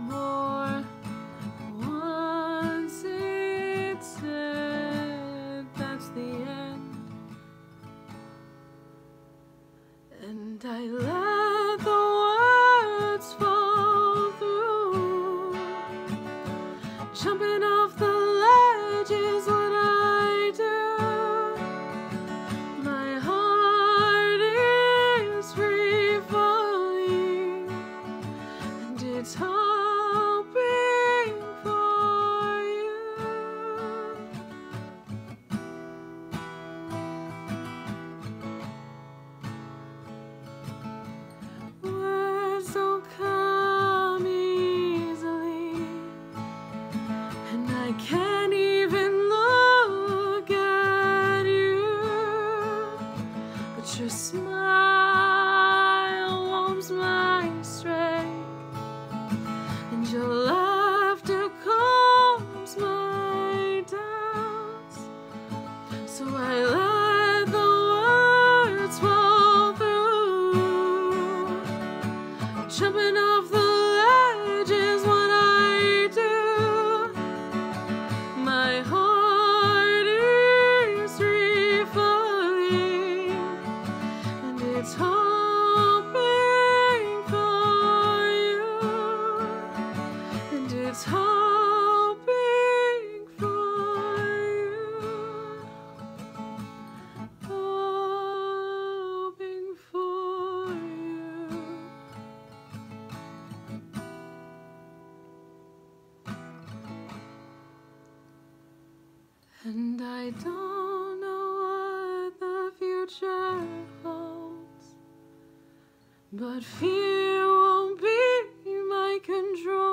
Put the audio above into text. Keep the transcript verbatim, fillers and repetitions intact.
more. Once it said that's the end, and I let the words fall through. Jumping off the ledge is what I do. My heart is free falling, and it's hoping for you. Words don't come easily, and I can't even look at you, but your smile warms my strength, and your laughter calms my doubts. So I let the words fall through. Jumping off the ledge is what I do. My heart is free falling, and it's hoping for you, and it's hoping for you, hoping for you. And I don't know what the future holds, but fear won't be my control.